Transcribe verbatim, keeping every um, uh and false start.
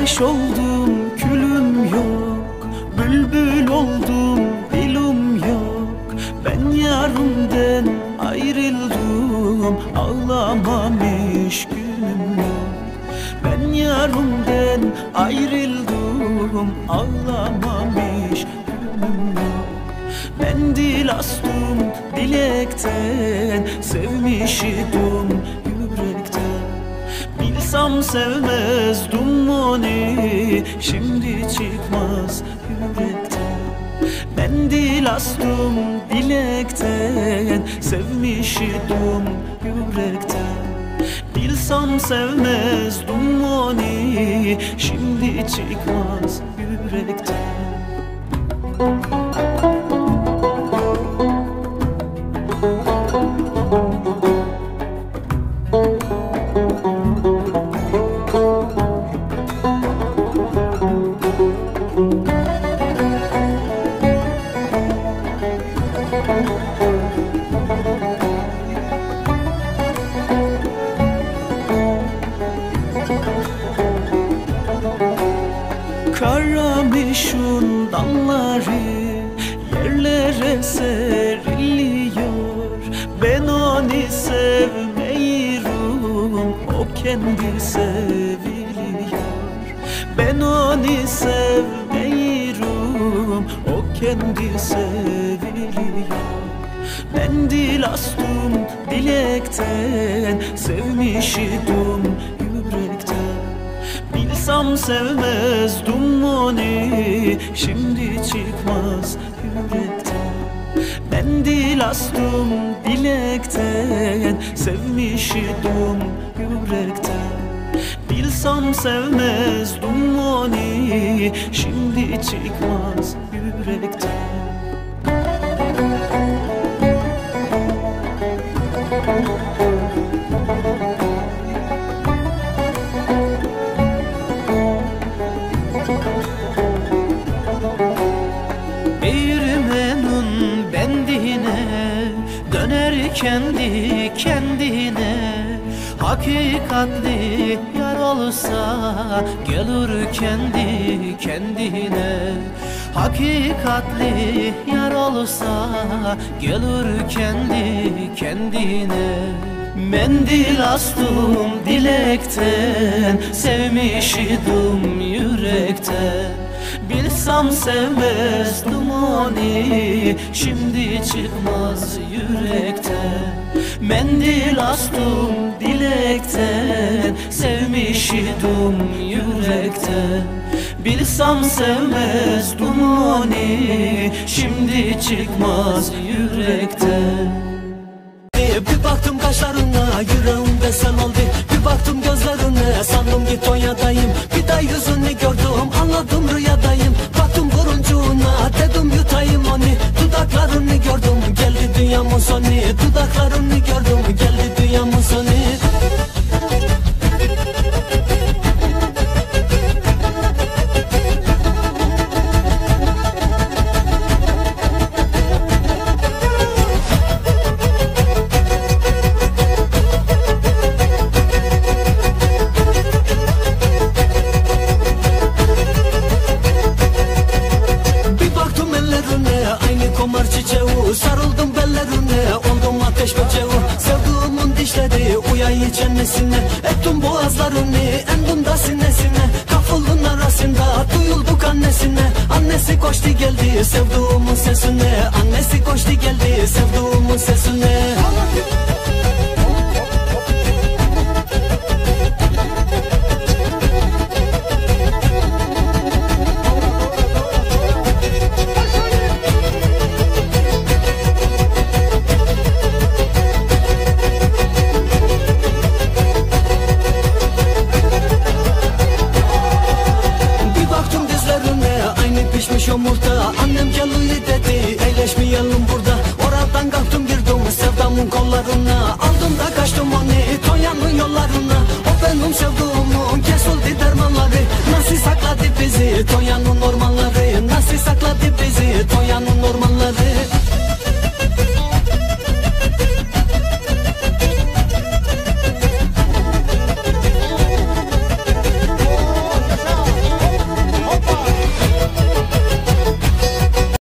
Ateş oldum, külüm yok. Bülbül oldum, dilim yok. Ben yarımden ayrıldım, ağlamamış günüm yok. Ben yarımden ayrıldım, ağlamamış günüm yok. Mendil astım dilekten, sevmişidim yürekten. Bilsem sevmezdim onu, şimdi çıkmaz yürekten. Mendil astım dilekten, sevmişidim yürekten. Bilsem sevmezdim onu, şimdi çıkmaz yürekten. Karameşun dalları yerlere seriliyor. Ben onu sevmiyorum, o kendi seviliyor. Ben onu sevmiyorum, o kendi seviliyor. Mendil astım dilekten, sevmişidim yürekten. Bilsem sevmezdim onu, şimdi çıkmaz yürekten. Mendil astım dilekten, sevmişidim yürekten. Bilsem sevmezdim onu, şimdi çıkmaz yürekten. Değirmenin bendine döner kendi kendine. Hakikatli yar olsa gelir kendi kendine. Hakikatli yar olsa gelir kendi kendine. Mendil astım dilekten, sevmişidim yürekten. Bilsem sevmezdim onu, şimdi çıkmaz yürekten. Mendil astım dilekten, sevmişidim yürekten. Bilsem sevmezdim onu, şimdi çıkmaz yürekten. Bir baktım kaşlarına, yüreğimde sen oldu. Bir baktım gözlerine, sandım ki Tonya'dayım. Bir daha yüzünü gördüm, anladım rüyadayım. Baktım buruncuğuna, dedim yutayım onu. Dudaklarını gördüm, geldi dünyamın sonu. Dudaklarını gördüm, geldi dünyamın sonu. Sarıldım bellerine, oldum ateş böceği. Sevduğumun dişleri uyayı çenesine. Ettim boğazlarını, endim da sinesine. Kafulun arasında duyulduk annesine. Annesi koştu geldi sevduğumun sesine. Annesi koştu geldi sevduğumun sesine. Yumurta. Annem geliyor dedi, eğleşmeyelim burada. Oradan kalktım girdim sevdamın kollarına. Aldım da kaçtım onu Tonya'nın yollarına. O benim sevduğum